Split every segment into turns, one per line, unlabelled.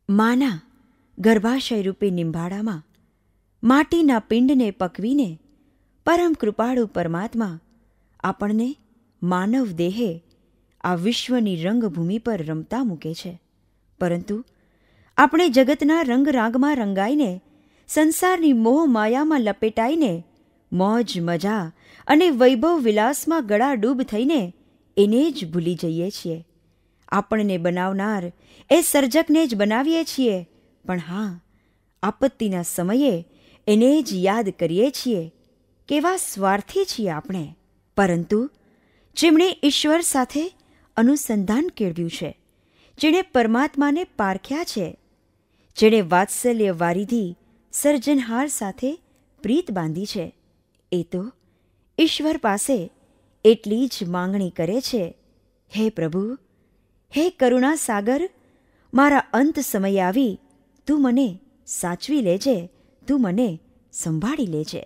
માના ગર્ભાશય રૂપે નિંભાળામાં માટીના પિંડને પકવીને પરમ કૃપાળુ પરમાત્મા આપણને માનવ દેહે આ વિશ્વની રંગભૂમિ પર રમતા મૂકે છે. પરંતુ આપણે જગતના રંગરાગમાં રંગાઈને, સંસારની મોહ માયામાં લપેટાઈને, મોજ મજા અને વૈભવ વિલાસમાં ગળાડૂબ થઈને એને જ ભૂલી જઈએ છીએ. આપણને બનાવનાર એ સર્જકને જ બનાવીએ છીએ, પણ હા, આપત્તિના સમયે એને જ યાદ કરીએ છીએ. કેવા સ્વાર્થી છીએ આપણે! પરંતુ જેમણે ઈશ્વર સાથે અનુસંધાન કેળવ્યું છે, જેણે પરમાત્માને પારખ્યા છે, જેણે વાત્સલ્ય વારિધી સર્જનહાર સાથે પ્રીત બાંધી છે, એ તો ઈશ્વર પાસે એટલી જ માંગણી કરે છે, હે પ્રભુ, હે કરુણા સાગર, મારા અંત સમયે આવી તું મને સાચવી લેજે, તું મને સંભાળી લેજે.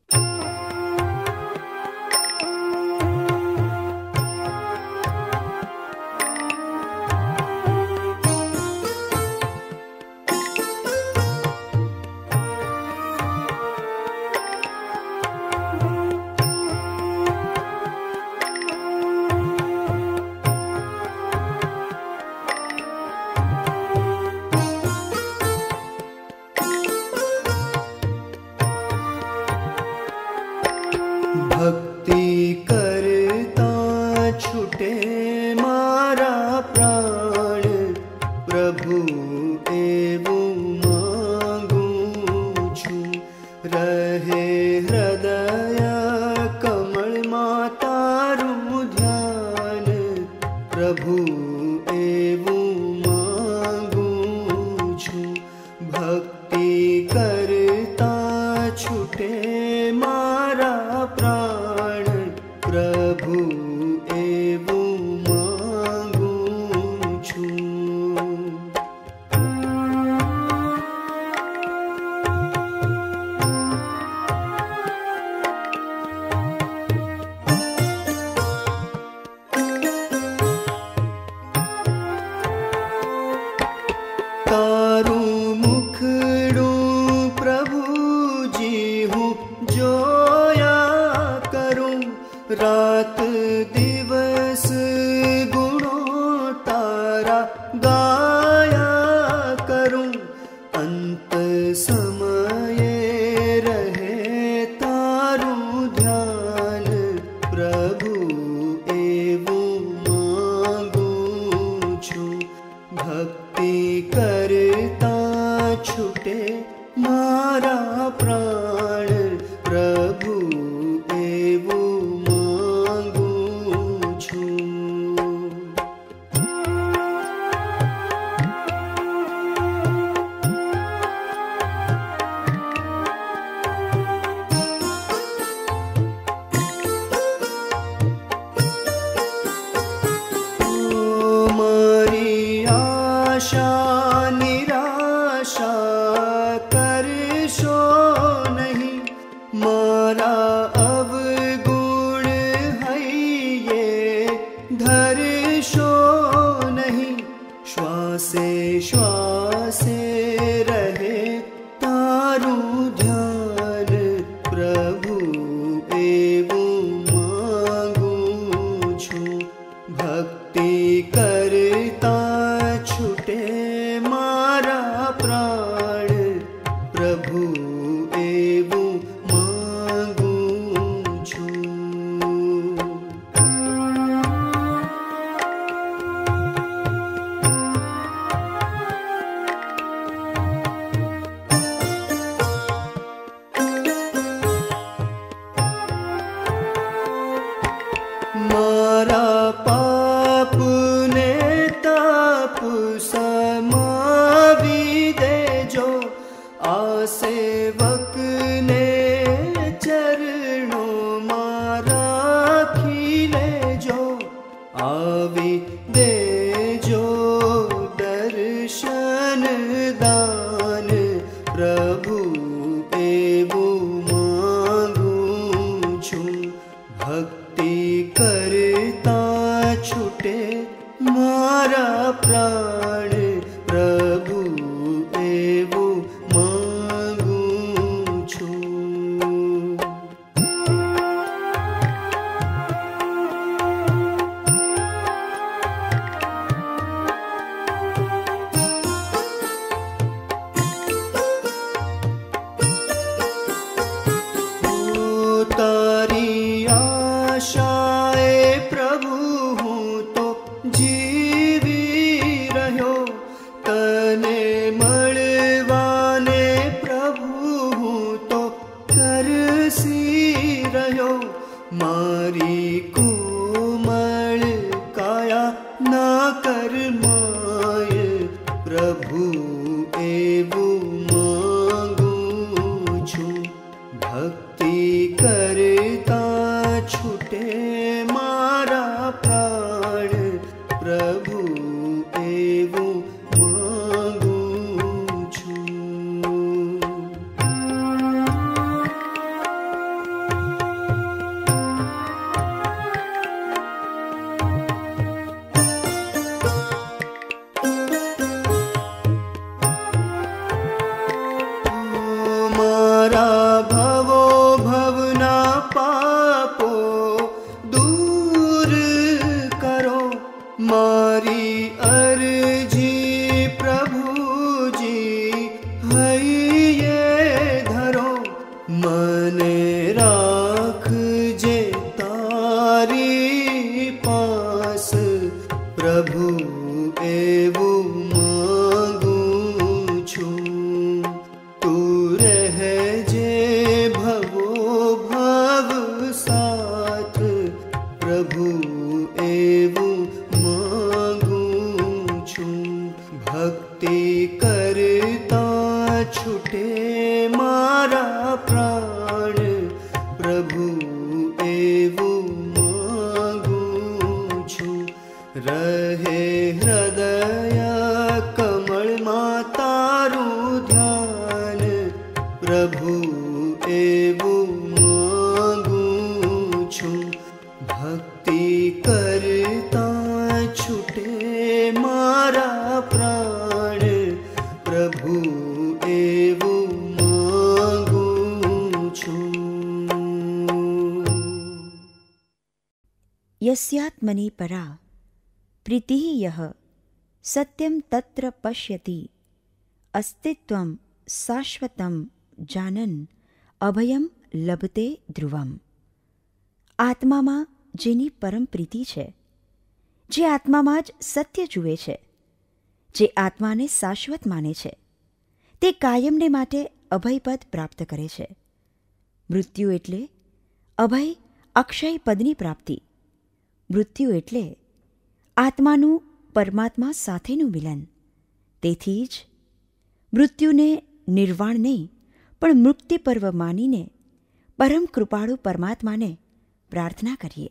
ભક્તિ કરતા છૂટે મારા પ્રાણ, પ્રભુ એવું માંગું છું. રહે હૃદય કમળમાં તારું ધ્યાન, પ્રભુ એવું માંગું છું. ભક્તિ કરતા છૂટે મારા પ્રાણ, પ્રભુ એવું માંગું છું. તારું મુખડું પ્રભુજી હું જોયા કરું, રાત દિવસ ગુણો તારા ગાયા કરું. અંત સમયે રહે તારું ધ્યાન, પ્રભુ એવું માંગું છું. ભક્તિ કરતા છૂટે મારા પ્રાણ, પ્રભુ એવું માંગું છું. મારી આશા નિરાશા કરશો નહીં, મારા અવગુણ હૈયે ધરશો નહીં. શ્વાસે શ્વાસે રહે તારું ધ્યાન, પ્રભુ એવું માંગું છું. ભક્તિ કરતા છૂટે મારા પ્રાણ, પ્રભુ એવું માંગું છું. મારા પાપને તાપ સમાવી દેજો, આ સેવકને ચરણોમાં રાખી લેજો. આવી દેજો દર્શન દાન, પ્રભુ એવું માંગું છું. ભક્તિ કરતા છૂટે મારા પ્રાણ, પ્રભુ તને મળવાને પ્રભુ હું તો તરસી રહ્યો. મારી કોમળ કાયા ના કરમાય પ્રભુ એવું માંગું છું. ભક્તિ કરતા છૂટે મારા પ્રાણ પ્રભુ એવું માંગું છું. મારા ભવો ભવના પાપો દૂર કરો. મારી અરજી પ્રભુજી હૈયે ધરો. મને રાખજે તારી પાસ પ્રભુ એવું માંગું છું. તું રહેજે ભવો ભવ સાથ પ્રભુ એવું માંગું છું. ભક્તિ કરતા છૂટે મારા પ્રાણ પ્રભુ એવું માંગું છું. રહે હૃદય કમળમાં તારું ધ્યાન પ્રભુ એવું માંગું છું. ભક્તિ કરતા છૂટે મારા પ્રાણ પ્રભુ એવું માંગું છું.
યસ્યાત્મની પરા પ્રીતિઃ યઃ સત્યમ તત્ર પશ્યતિ અસ્તિત્વમ શાશ્વતમ જાનન અભયમ લભતે ધ્રુવમ. આત્મામાં જેની પરમ પ્રીતિ છે, જે આત્મામાં જ સત્ય જુએ છે, જે આત્માને શાશ્વત માને છે, તે કાયમને માટે અભયપદ પ્રાપ્ત કરે છે. મૃત્યુ એટલે અભય અક્ષય પદની પ્રાપ્તિ. મૃત્યુ એટલે આત્માનું પરમાત્મા સાથેનું મિલન. તેથી જ મૃત્યુને નિર્વાણ નહીં પણ મુક્તિ પર્વ માનીને પરમ કૃપાળુ પરમાત્માને પ્રાર્થના કરીએ.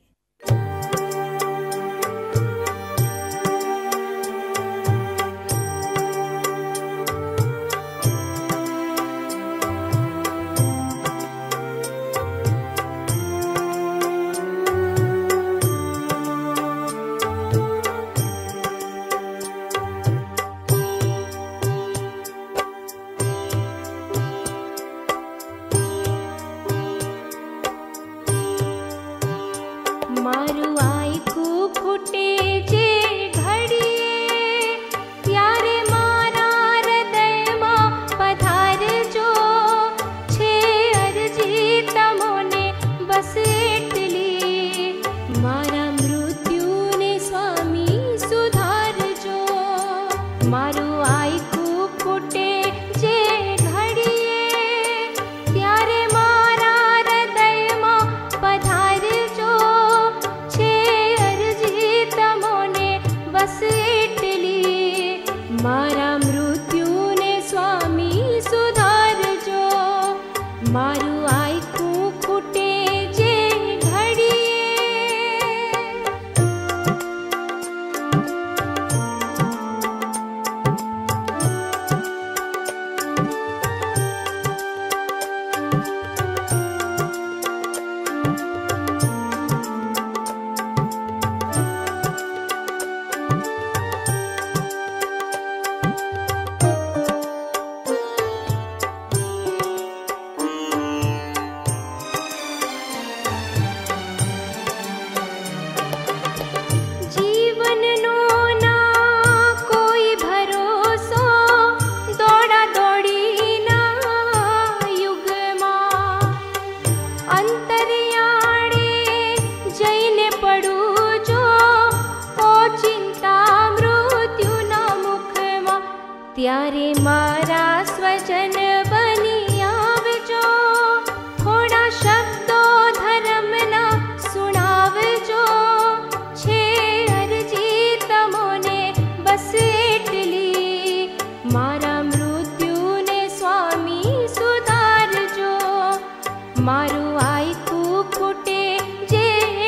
ત્યારે મારા સ્વજન બની આવજો, થોડા શબ્દો ધર્મના સુણાવજો. છે અરજી તમોને બસ એટલી, મારા મૃત્યુને સ્વામી સુધારજો. મારું આયકું ફૂટે જે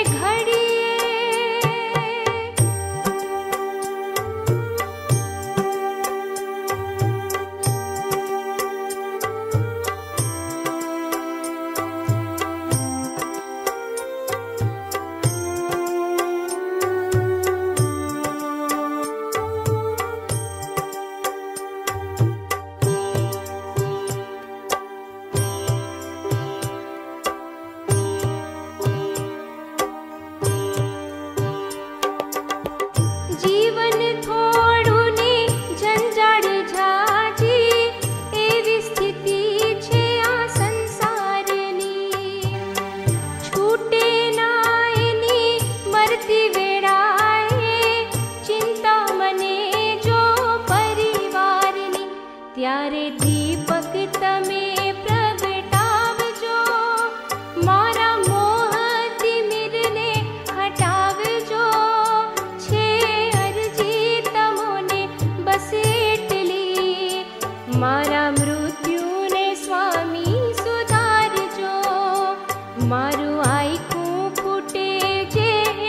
જીવન થોડું ને ઝંઝાળ ઝાઝી, એવી સ્થિતિ છે આ સંસારની. છૂટે ના એની મરતી વેળાએ, ચિંતા મને જો પરિવારની. ત્યારે દીપક તમે પ્રગટાવજો, મારા મોહ તિમિરને હટાવજો. બસ એટલી, મારા મૃત્યુને સ્વામી સુધારજો. મારું આયકું ફૂટે જે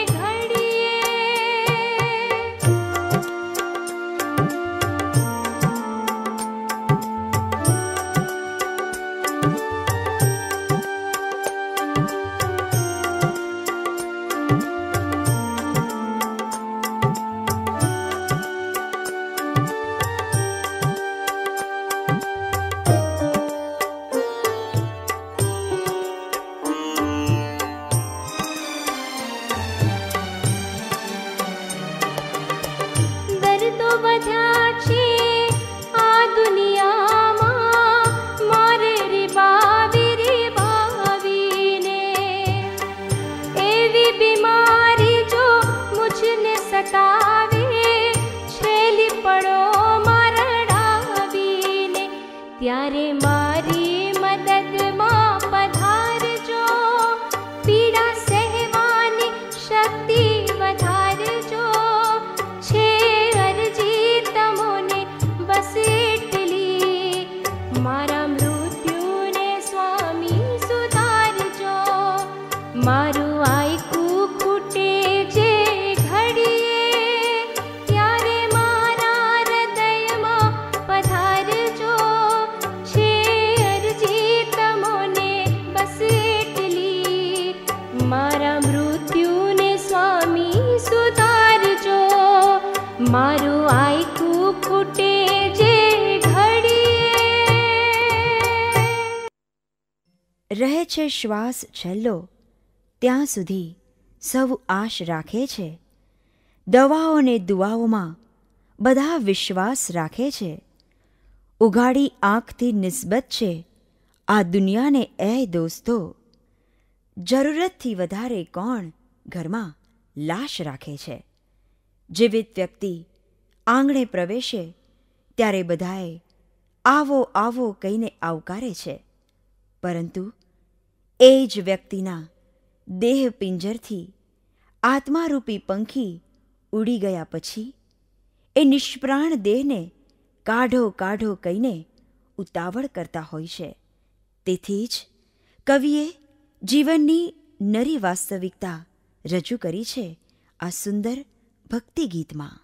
દર્દો બધા છે આ દુનિયામાં, મારે રીબાવીને. એવી બીમારી જો મુझને સતાવે, છેલી પડો મારડાવીને. ત્યારે મારી મદદમાં પધારજો, પીડા સહેવાની શક્તિ વધારજો. છે અરજી તમોને બસ એટલી, મારા મૃત્યુને સ્વામી સુધારજો. મારું આયકું ફૂટે જે ઘડીએ, ત્યારે મારા હૃદયમાં પધારજો. છે અરજી તમોને બસ એટલી, મારા મૃત્યુને સ્વામી સુધારજો. મારું આયકું ફૂટે જે ઘડીએ.
રહે છે શ્વાસ છેલ્લો, ત્યાં સુધી સૌ આશ રાખે છે. દવાઓ ને દુઆઓમાં બધા વિશ્વાસ રાખે છે. ઉઘાડી આંખથી નિસ્બત છે આ દુનિયાને એ દોસ્તો. જરૂરતથી વધારે કોણ ઘરમાં લાશ રાખે છે. જીવિત વ્યક્તિ આંગણે પ્રવેશે ત્યારે બધાએ આવો આવો કહીને આવકારે છે, પરંતુ એ જ વ્યક્તિના દેહ પિંજરથી આત્મારૂપી પંખી ઉડી ગયા પછી એ નિષ્પ્રાણ દેહને કાઢો કાઢો કહીને ઉતાવળ કરતા હોય છે. તેથી જ કવિએ જીવનની નરી વાસ્તવિકતા રજૂ કરી છે આ સુંદર ભક્તિ ગીતમાં.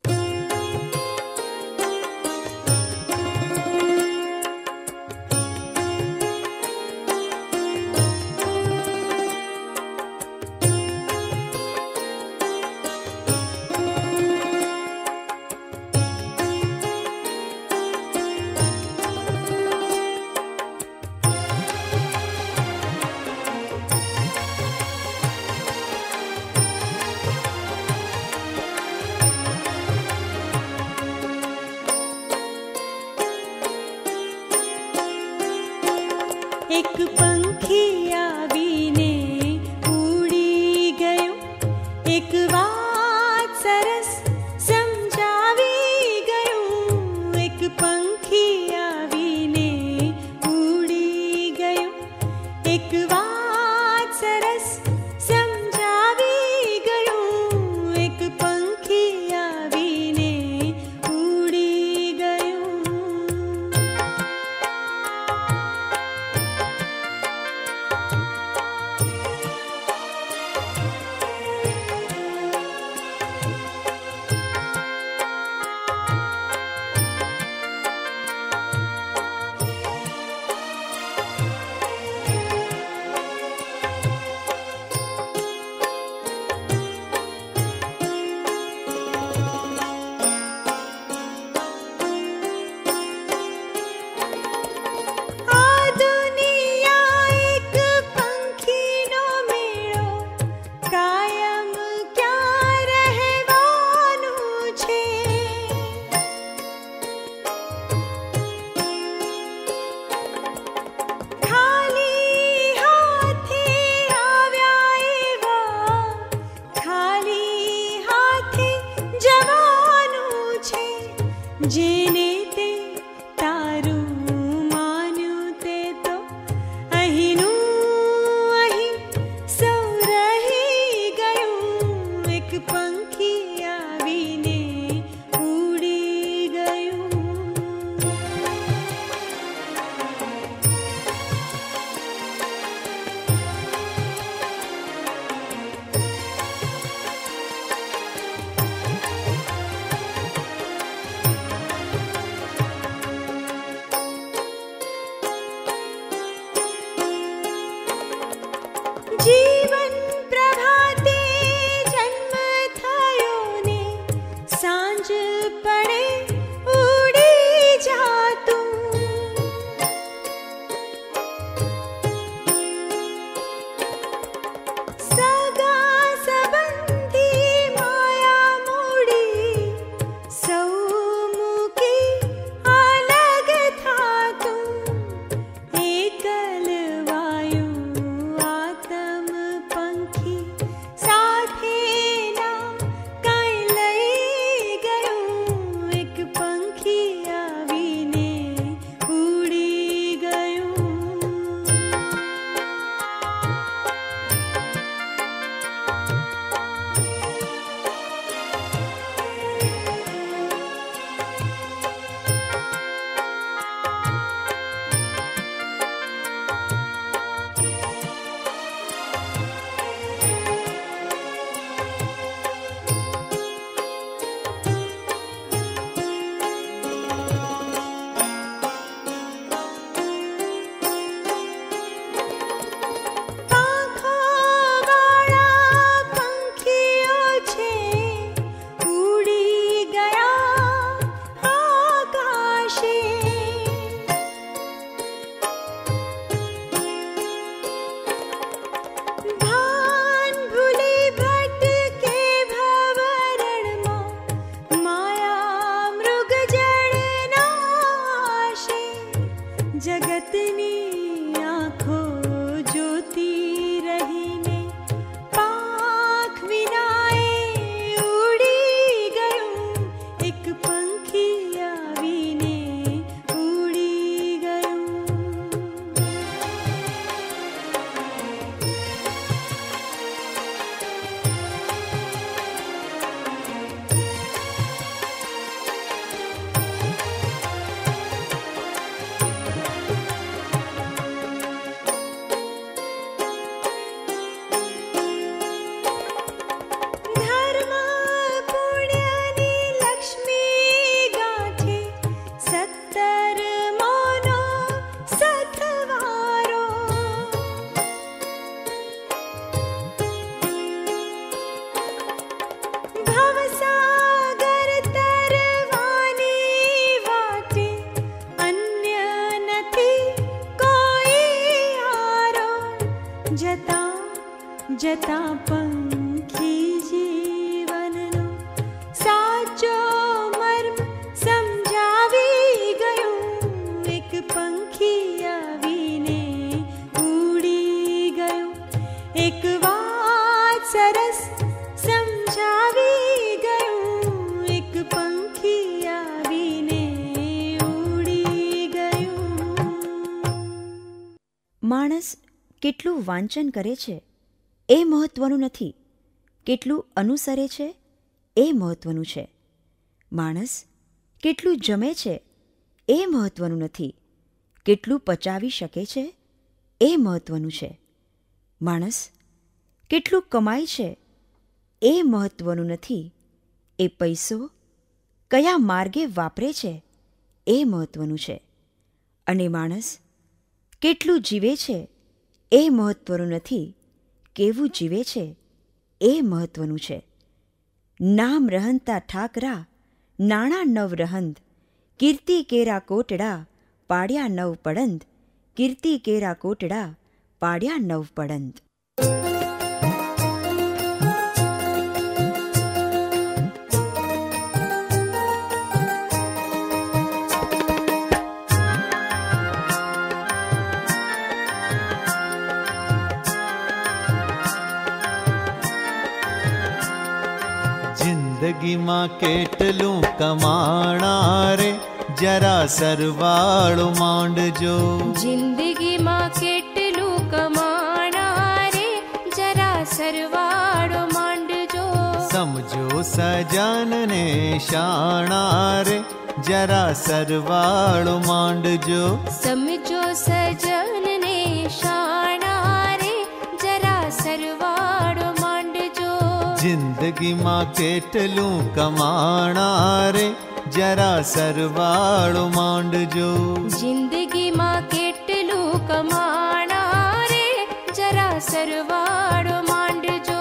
એક પંખી આવીને ઉડી ગયો, એક વાત સરસ સમજાવી ગયું. એક पंखी आवीने उड़ी गयो, एक વાત સરસ સમજાવી ગયું, એક પંખી આવીને ઉડી ગયું. જેને તે તારું માન્યું તે તો અહીંનું અહીં સૌ રહી ગયું, એક પંખી આવીને ઉડી ગયું. જીવન પ્રભાતે જન્મ થયો ને સાંજ પડે ઉડી જાતું, સગા સંબંધી માયા મૂડી સૌ મૂકી અલગ થાતું, એકલ વાયુ આતમ પંખી સાથે ના કાંઈ લઈ ગયું, એક પંખી આવીને ઉડી ગયું. પાંખો વાળા પંખીઓ છે ઉડી ગયા આકાશે, ભાન ભૂલી ભટકે ભવરણમાં માયા મૃગ જળના આશે, જગતની આંખો જોતી રહીને પાંખ વિનાએ ઉડી ગયું, એક પંખી આવીને ઉડી ગયું. ધર્મ પુણ્યની લક્ષ્મી ગાંઠે 17 મોનો સથવારો, ભવસાગર તરવાની વાટે અન્ય નથી કોઈ આરો, જતા જતા પંખી જીવનનો સાચો મર્મ સમજાવી ગયું, એક પંખી આવીને ઉડી ગયું, એક વાત સરસ સમજાવી ગયું, એક પંખી આવીને ઉડી
માણસ કેટલું વાંચન કરે છે એ મહત્ત્વનું નથી, કેટલું અનુસરે છે એ મહત્ત્વનું છે. માણસ કેટલું જમે છે એ મહત્ત્વનું નથી, કેટલું પચાવી શકે છે એ મહત્ત્વનું છે. માણસ કેટલું કમાય છે એ મહત્ત્વનું નથી, એ પૈસો કયા માર્ગે વાપરે છે એ મહત્ત્વનું છે. અને માણસ કેટલું જીવે છે એ મહત્ત્વનું નથી, કેવું જીવે છે એ મહત્ત્વનું છે. નામ રહંતા ઠાકરા, નાણાં નવ રહંદ, કીર્તિ કેરા કોટડા, પાડ્યા નવ પડંદ, કીર્તિ કેરા કોટડા, પાડ્યા નવ પડંદ.
જિંદગીમાં કેટલું કમાણા રે, જરા સરવાળો માંડજો.
જિંદગીમાં કેટલું કમાણા રે, જરા સરવાળો માંડજો.
સમજો સજનને શાણા રે, જરા સરવાળો માંડજો.
સમજો સજનને શાણા રે, જરા સરવાળો માંડજો.
જિંદગીમાં કેટલું કમાણા રે, જરા સરવાળો માંડજો.
જિંદગીમાં કેટલું કમાણા રે, જરા સરવાળો માંડજો.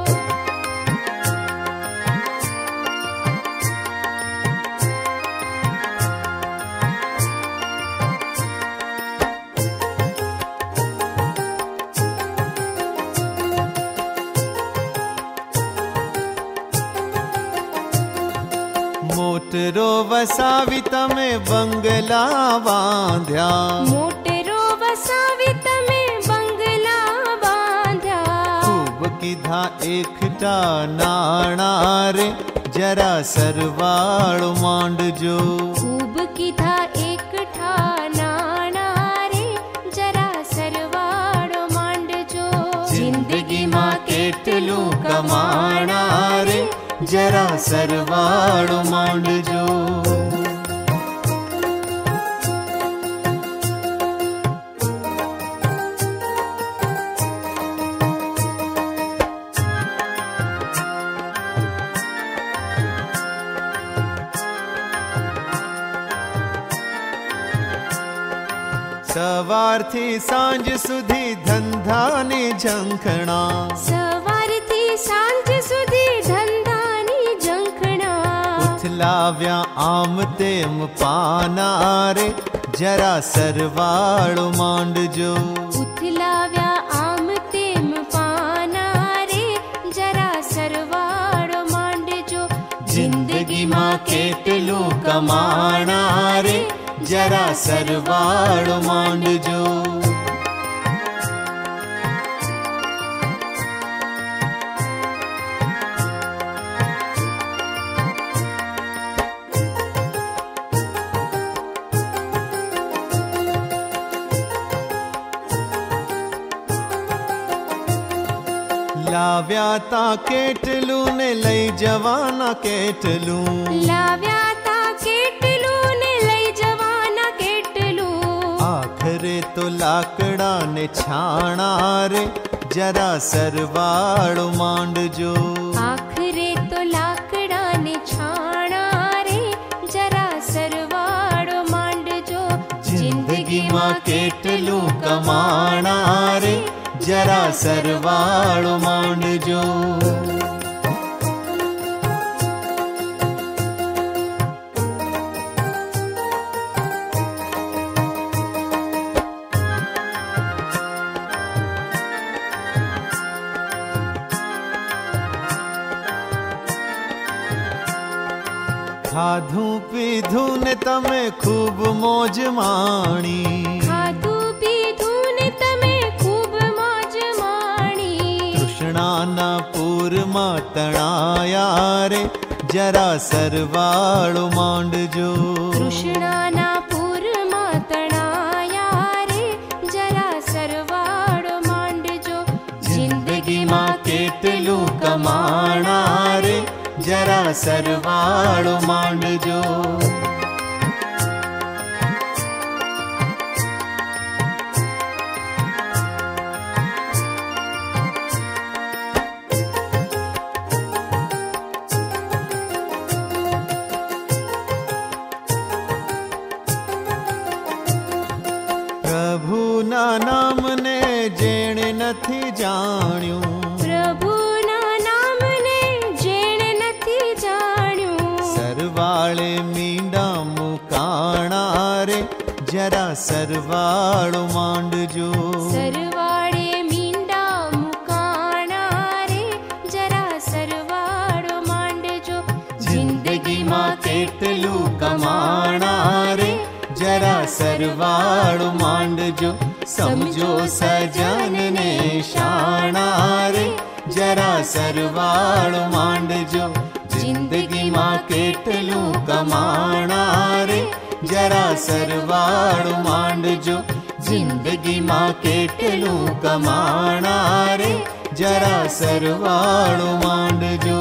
મોટરો વસાવી તમે બંગલા બાંધ્યા,
મોટેરો વસાવી તમે બંગલા બાંધ્યા.
ખૂબ કીધા એકઠા નાણા રે, જરા સરવાળો માંડજો.
ખૂબ કીધા એકઠા નાણા રે, જરા સરવાળો માંડજો.
જિંદગીમાં કેટલું કમાણા રે, જરા સરવાળો માંડજો. સવારથી સાંજ સુધી ધંધાની ઝંખણા,
સવારથી સાંજ સુધી ધંધાની ઝંખણા.
ઉથલાવ્યા આમ તેમ પાના રે, જરા સરવાળો માંડજો.
ઉથલાવ્યા આમ તેમ પાના રે, જરા સરવાળો માંડજો.
જિંદગીમાં કેટલું કમાણા રે, જરા સરવાળો માંડજો. લાવ્યા તા કેટલું ને લઈ જવાના કેટલું,
લાવ્યા તા કેટલું ને લઈ જવાના કેટલું.
આખરે તો લાકડા ને છાણા રે, જરા સરવાળો માંડજો.
આખરે તો લાકડા ને છાણા રે, જરા સરવાળો માંડજો.
જિંદગીમાં કેટલું કમાણા રે, જરા સરવાળો માંડજો. ખાધું પીધું ને તમે ખૂબ મોજ માણી,
ખાધું પીધું ને તમે ખૂબ મોજ માણી.
તૃષ્ણાના પૂરમાં તણાયા રે, જરા સરવાળો માંડજો.
તૃષ્ણાના પૂરમાં તણાયા રે, જરા સરવાળો
जरा सरवाड़ो मांडजो। પ્રભુના નામને જેણે નથી જાણ્યું,
પ્રભુના નામને જેણે નથી જાણ્યું,
સરવાળે મીંડા મુકાણા રે જરા સરવાળો માંડજો।
સરવાળે મીંડા મુકાણા રે જરા સરવાળો માંડજો।
જિંદગીમાં કેટલું કમાણા રે જરા સરવાળો માંડજો। સમજો સજનને શાણા રે જરા સરવાળો માંડજો। જિંદગીમાં કેટલું કમાણા રે જરા સરવાળો માંડજો। જિંદગીમાં કેટલું કમાણા રે જરા સરવાળો માંડજો।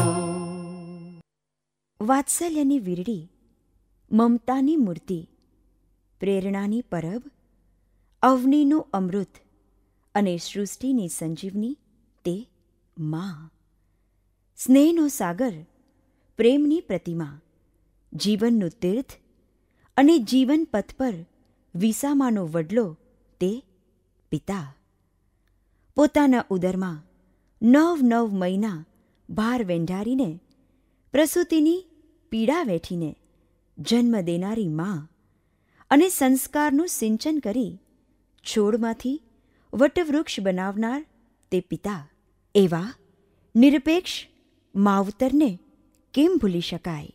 વાત્સલ્યની વીરડી, મમતાની મૂર્તિ, પ્રેરણાની પરબ, અવનીનું અમૃત અને સૃષ્ટિની સંજીવની તે મા। સ્નેહનો સાગર, પ્રેમની પ્રતિમા, જીવનનું તીર્થ અને જીવન પથ પર વિસામાનો વડલો તે પિતા। પોતાના ઉદરમાં 9 મહિના ભાર વેંઢારીને, પ્રસૂતિની પીડા વેઠીને જન્મ દેનારી મા અને સંસ્કારનું સિંચન કરી છોડમાંથી વટવૃક્ષ બનાવનાર તે પિતા। એવા નિરપેક્ષ માવતરને કેમ ભૂલી શકાય?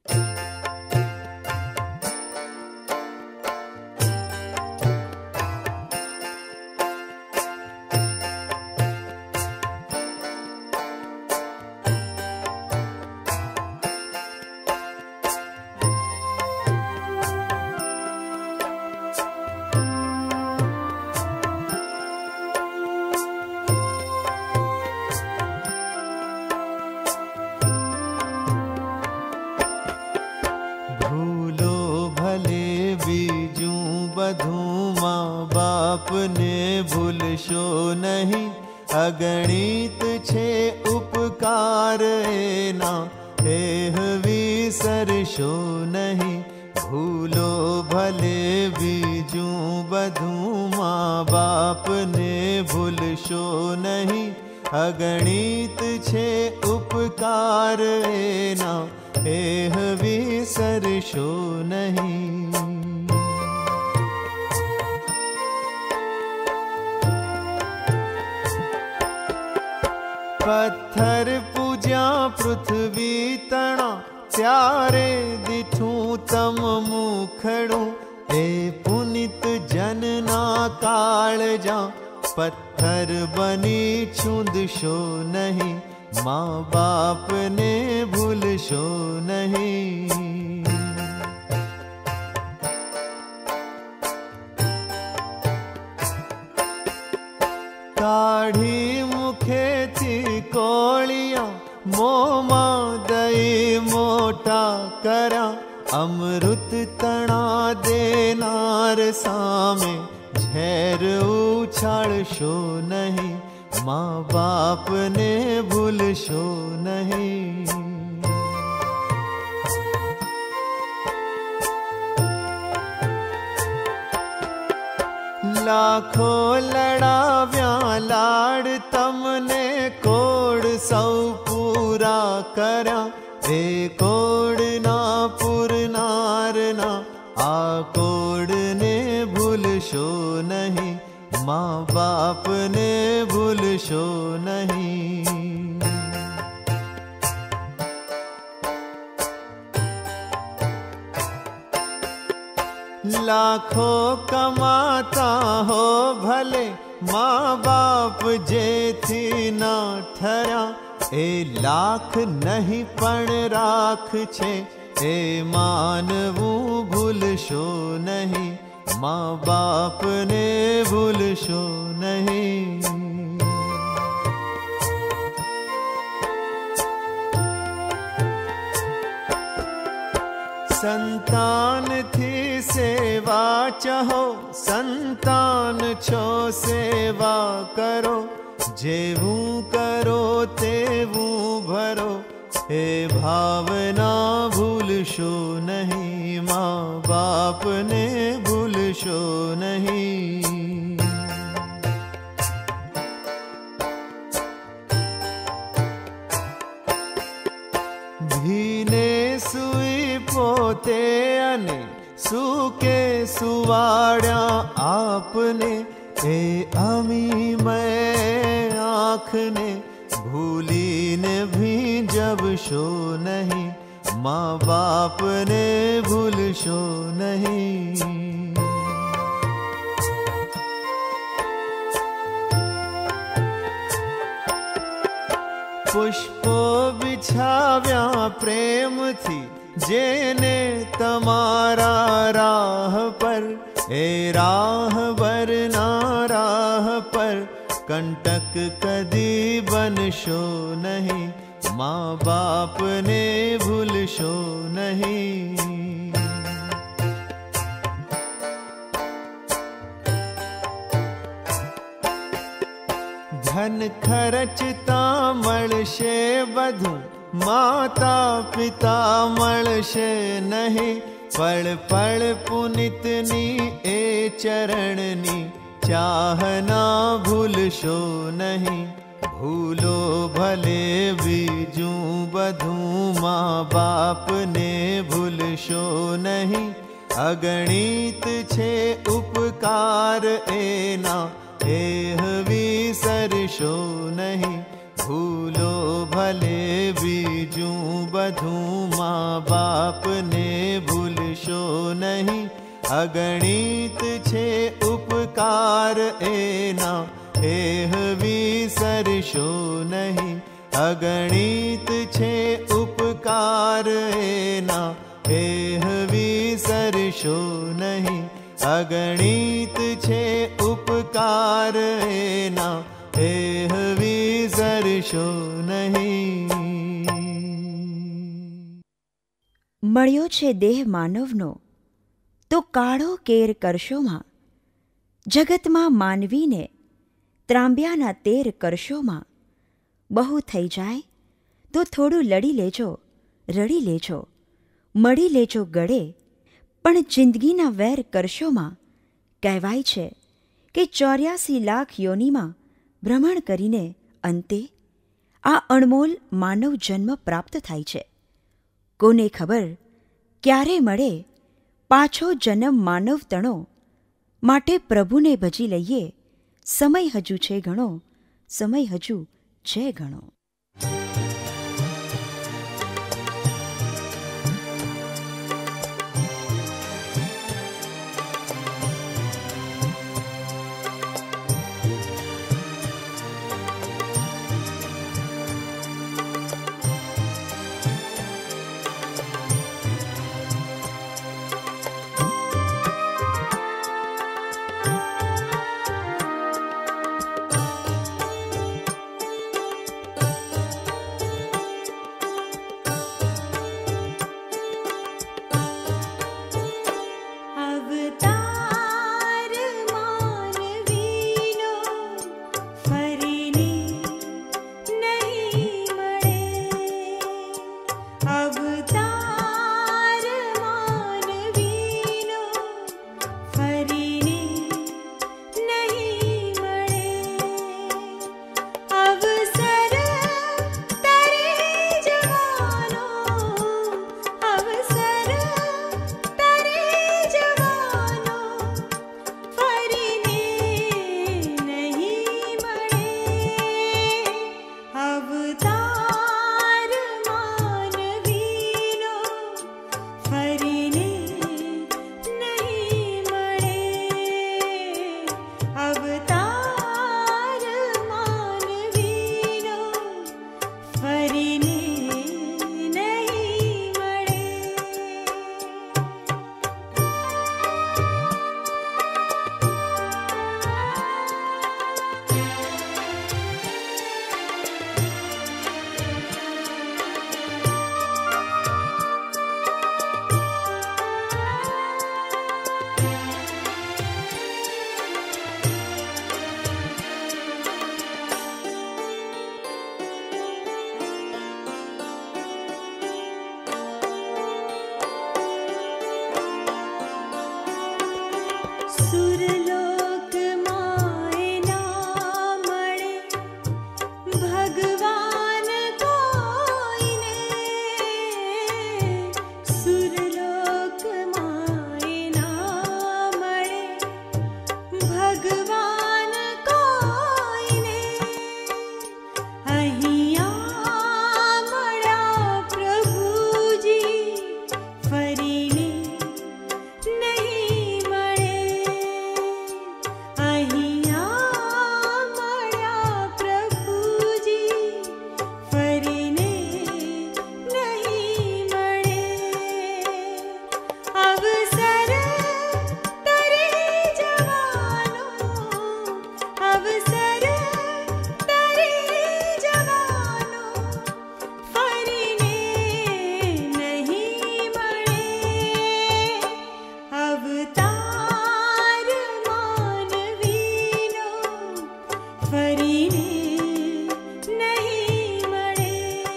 આપને ભૂલશો નહીં, અગણિત છે ઉપકાર એના, એહ વિસરશો નહીં। ભૂલો ભલે બીજું બધું, મા બાપને ભૂલશો નહીં, અગણિત છે ઉપકાર એના, એહ વિસરશો નહીં। પથ્થર પૂજ્યા પૃથ્વી તણા, ત્યારે દીઠું તમ મુખડું, એ પુનિત જનના કાળજા, પથ્થર બની છૂંદશો નહીં, મા બાપને ભૂલશો નહીં। કાઢી મુખેથી કોળિયા, મોમાં દઈ મોટા કર્યા, અમૃત તણા દેનાર સામે ઝેર ઉછાળશો નહીં, મા બાપને ભૂલશો નહીં। લાખો લડાવ્યા લાડ તમને, કોડ સૌ પૂરા કર્યા, એ કોડના પૂરનારના, આ કોડને ભૂલશો નહીં, મા બાપને ભૂલશો નહીં। લાખો કમાતા હો ભલે, મા બાપ જેથી ના ઠર્યા, એ લાખ નહીં પણ રાખ છે, એ માનવું ભૂલશો નહીં, મા બાપને ભૂલશો નહીં। संतान थी सेवा चाहो, संतान छो सेवा करो, जेवू करो तेवू भरो, हे भावना भूलशो नहीं, माँ बाप ने भूलशो नहीं। भीने सुई पोते अने सूके सुवाड्या आपने, ए अमी मैं आँख ने भूली ने भी जब शो नहीं, माँ बाप ने भूल शो नहीं। पुष्पो बिछाव्या प्रेम थी, जेने तमारा राह पर, ए राह बरना राह पर, कंटक कदी बनशो नहीं, माँ बाप ने भूलशो नहीं। धन खर्चता मळशे बधु, माता पिता मळशे नहीं, पल पल पुनितनी ए चरणनी, चाहना भूलशो नहीं। भूलो भले बीजू बधू, माँ बाप ने भूलशो नहीं। अगणित छे उपकार एना, एह विसरशो नहीं। भूलो भले बीजू बधू, माँ बाप ने भूलशो नहीं। अगणित छे उपकार एना, एह विसरशो नहीं। अगणित छे उपकार एना, एह विसरशो नहीं। अगणित छे उपकार एना, एह विसरशो नहीं।
મળ્યો છે દેહ માનવનો તો કાળો કેર કરશોમાં, જગતમાં માનવીને ત્રાંબ્યાના તેર કરશોમાં। બહુ થઈ જાય તો થોડું લડી લેજો, રડી લેજો, મળી લેજો ગળે, પણ જિંદગીના વેર કરશોમાં। કહેવાય છે કે 84 લાખ યોનિમાં ભ્રમણ કરીને અંતે આ અણમોલ માનવ જન્મ પ્રાપ્ત થાય છે। કોને ખબર ક્યારે મળે પાછો જન્મ માનવ તણો, માટે પ્રભુને ભજી લઈએ। સમય હજુ છે ઘણો, સમય હજુ છે ઘણો।
सुरलोक माए ना मळे भगवान कोई ने सुरलोक माए ना मळे भगवान कोई ने અહીંયા મળ્યા પ્રભુજી ફરીને નહીં મળે અહીંયા મળ્યા પ્રભુજી ફરીને નહીં મળે અવસર તરી જવાનો અવસર તરી જવાનો ફરીને નહીં મળે અવતાર માનવીનો ફરીને નહીં મળે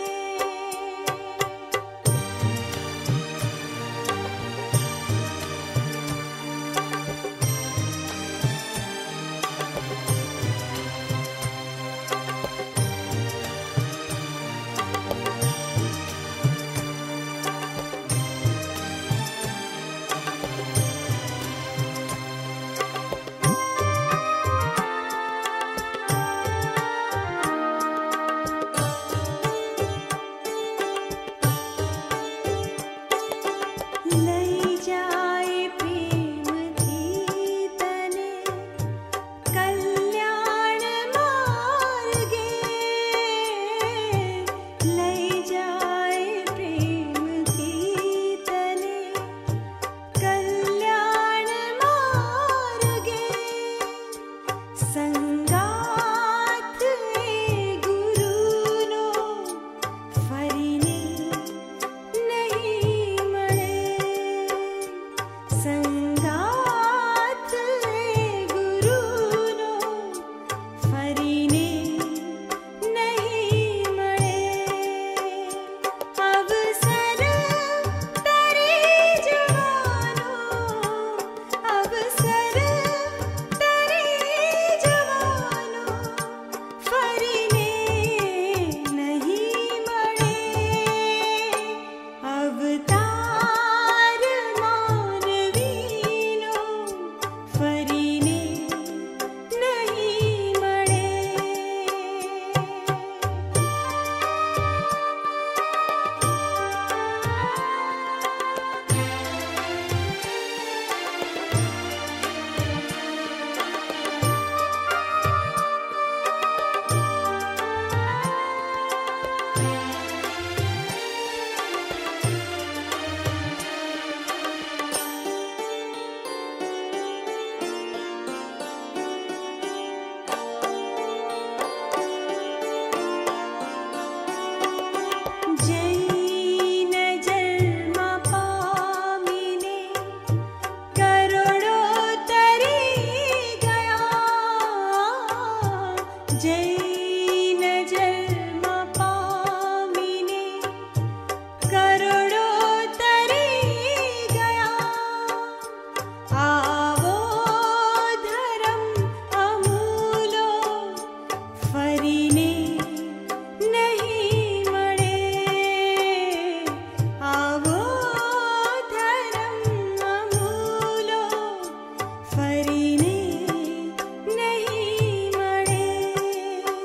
લઈ જાય પ્રેમથી તને કલ્યાણ માર્ગે લઈ જાય પ્રેમથી તને કલ્યાણ માર્ગે સંગાથ એ ગુરુનો ફરીને નહીં મળે સંગાથ એ ગુરુનો ફરીને નહીં મળે અવસર તરી જવાનો અવસર તરી જવાનો ફરીને નહીં મળે અવતાર માનવીનો ફરીને નહીં મળે જૈન જન્મ પામીને કરોડો તરી ગયા જૈન જન્મ પામીને કરોડો તરી ગયા આવો ધર્મ અમૂલો ફરીને નહીં મળે આવો ધર્મ અમૂલો ફરીને નહીં મળે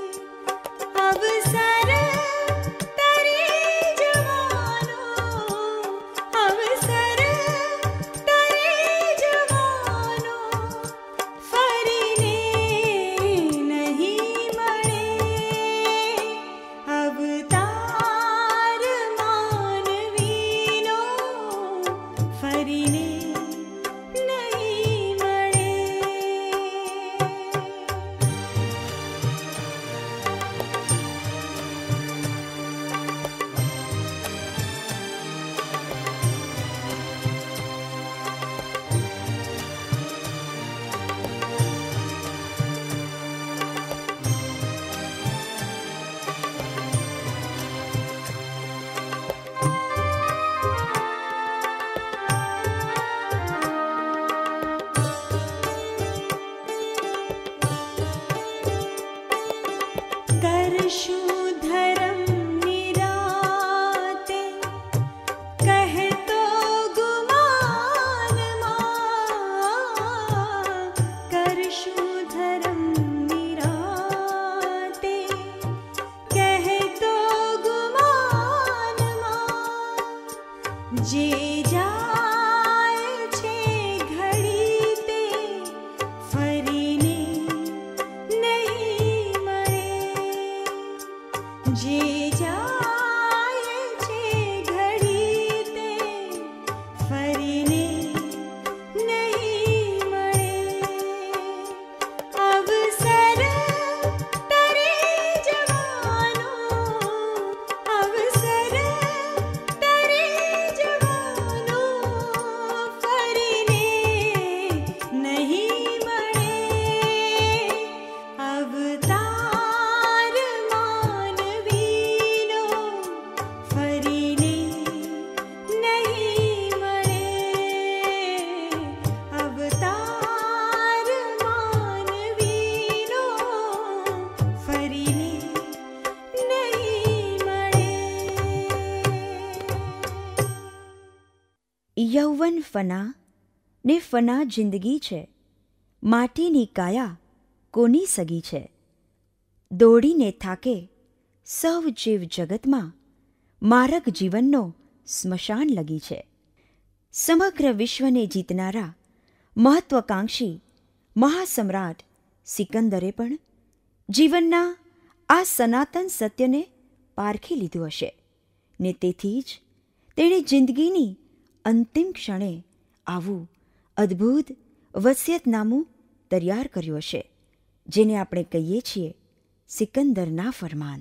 ફના ને ફના જિંદગી છે, માટીની કાયા કોની સગી છે. દોડીને થાકે સૌ જીવ જગતમાં, મારક જીવનનો સ્મશાન લગી છે. સમગ્ર વિશ્વને જીતનારા મહત્વકાંક્ષી મહાસમ્રાટ સિકંદરે પણ જીવનના આ સનાતન સત્યને પારખી લીધું હશે ને તેથી જ તેણે જિંદગીની અંતિમ ક્ષણે આવું અદ્ભુત વસિયતનામું તૈયાર કર્યું હશે, જેને આપણે કહીએ છીએ સિકંદરના ફરમાન.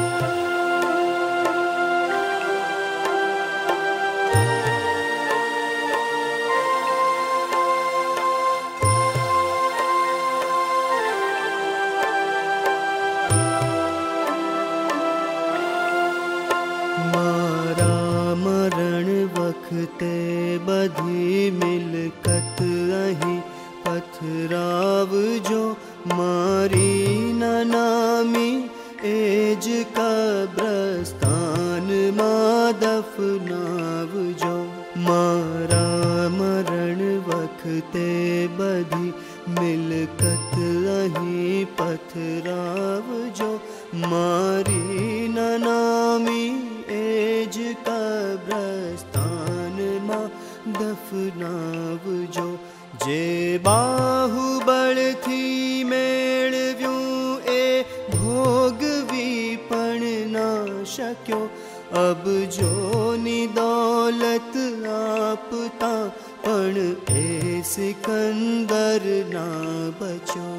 વખતે બધી મિલકત અહીં પથરાવજો, મારી નામી એ જ કબ્રસ્તાનમાં દફનાવજો. મારા મરણ વખતે બધી મિલકત અહીં પથરાવજો, મારી નામી એ જ કબ્રસ્તાનમાં દફનાવજો. જે બાહુબળથી મેળવ્યું એ ભોગવી પણ ના શક્યો, અબજોની દોલત આપતા પણ એ સિકંદર ના બચ્યો.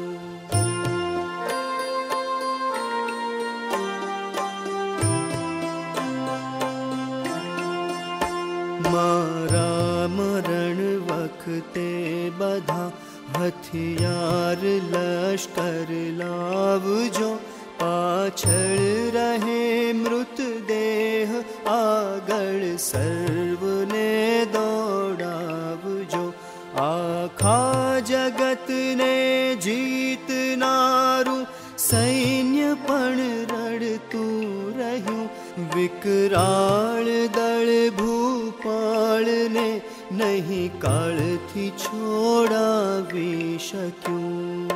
મારા મરણ વખતે બધા હથિયાર લશ્કર લાવજો, પાછળ રહે મૃતદેહ, આગળ સર્વને દોડાવજો. આખા જગતને જીતનારું સૈન્ય પણ રડતું રહ્યું, વિકરાળ દળ ભૂપાળને નહીં કાળથી છોડાવી શક્યું.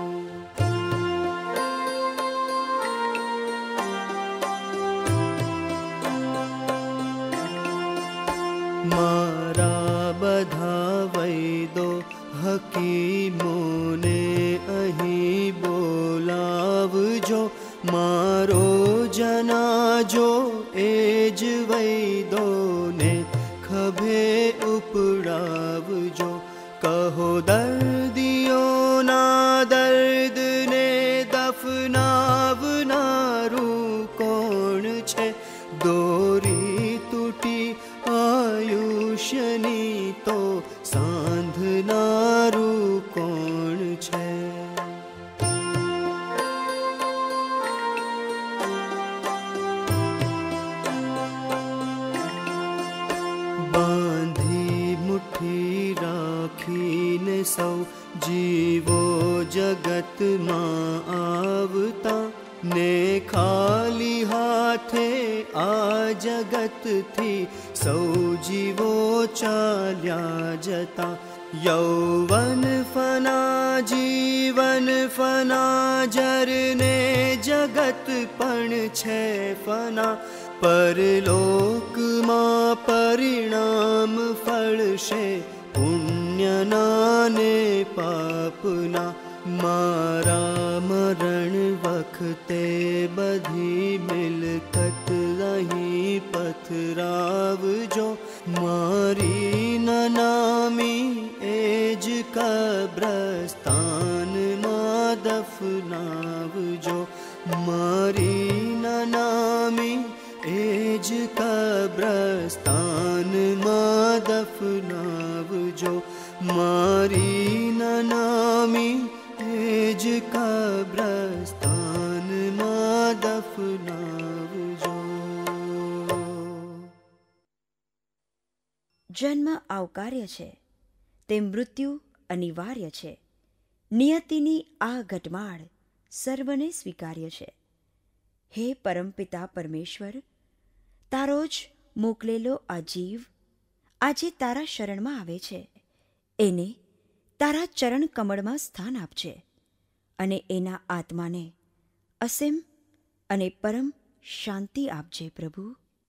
મારા બધા વૈદો હકીમોને અહીં બોલાવજો, મારો જનાજો એ જ વૈદોને ખભે ઉપડાવજો. કહો દર્દીઓના દર્દને દફનાવનારું કોણ છે, દોરી તૂટી આયુષ્યની તો સાંધનારું કોણ છે. બાંધી મુઠ્ઠી રાખીને સૌ જીવો જગતમાં આવતા, ને ખાલી હાથે આ જગતથી સૌ જીવો ચાલ્યા જતા. યૌવન ફના જીવન ફના, જરને જગત પણ છે ફના, પરલોકમાં પરિણામ ફળશે પુણ્યના ને પાપના. મારા મરણ વખતે બધી મિલકત અહીં પથરાવજો, મારી નામી એ જ કબ્રસ્તાનમાં દફનાવજો, મારી નામી એ જ કબ્રસ્તાનમાં દફનાવજો, મારી નામી એ જ કબ્રસ્તાનમાં દફનાવજો.
જન્મ આવકાર્ય છે તે મૃત્યુ અનિવાર્ય છે, નિયતિની આ ઘટમાળ સર્વને સ્વીકાર્ય છે. હે પરમપિતા પરમેશ્વર, તારો જ મોકલેલો આ જીવ આજે તારા શરણમાં આવે છે એને તારા ચરણ કમળમાં સ્થાન આપજે અને એના આત્માને અસીમ અને પરમ શાંતિ આપજે પ્રભુ.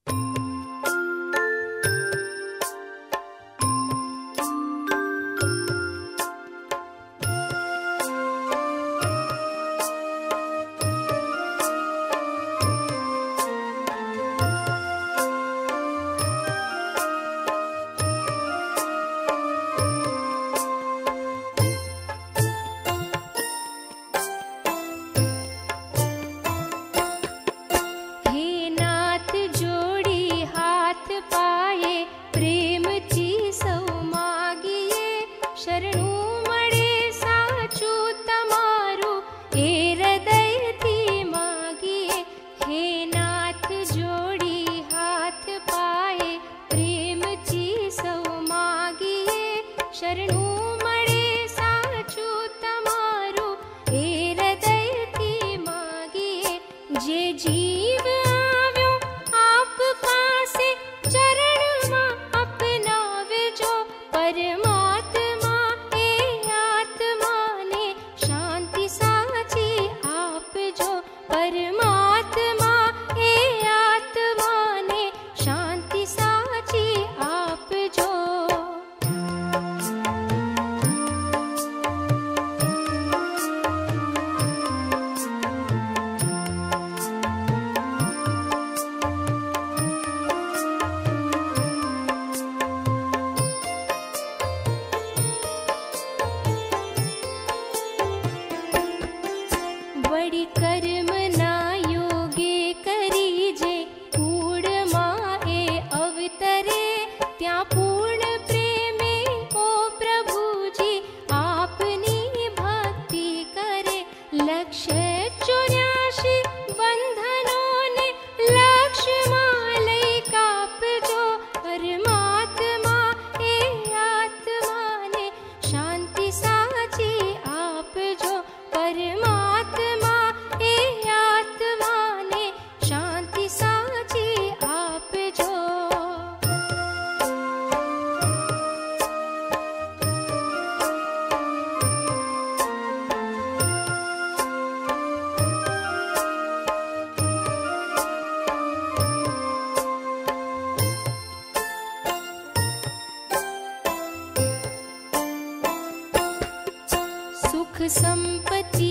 संपत्ति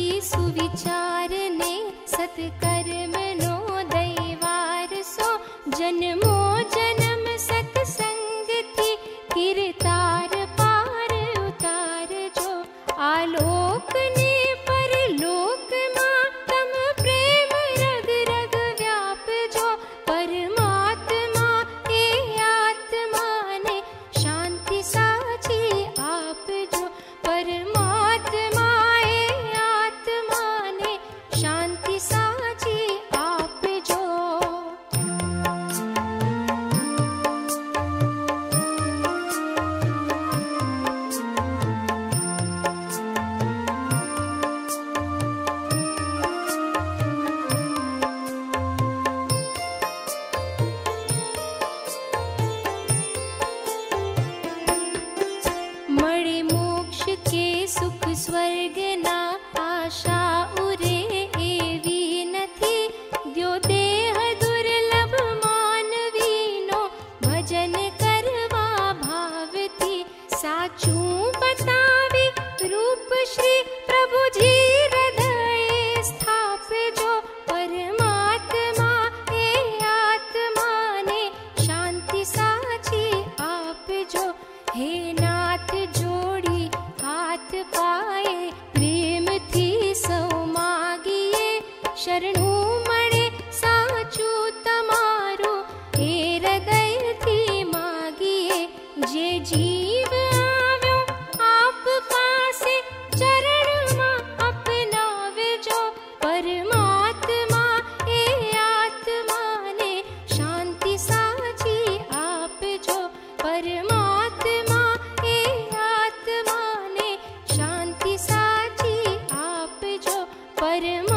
सुविचार ने सत्कर्म नो दैवार सो जन्मो जन्म सत्संग थी कीर्तार पार उतार जो आलोक ने परलोक मां तम प्रेम रग रग व्याप जो परमात्मा ए आत्मा ने शांति साची आप जो परमात्मा शांति साची आप जो. मणि मोक्ष के सुख स्वर्ग ना आशा उरे देह दुर्लभ मानवीनो भजन करवा भावती साचू बतावी रूप श्री प्रभु जी हृदय स्थाप जो परमात्मा ए आत्मा ने शांति साची आप जो. हे नाथ जोड़ी हाथ पाए प्रेम थी सौ मागिए शरणू साचू तमारू ए हृदय थी मागिए जे जीव आव्यो आप पासे चरण मां अपनावे जो परमात्मा ए आत्मा ने शांति साची आप जो परमात्मा ए आत्मा ने शांति साची आप जो परम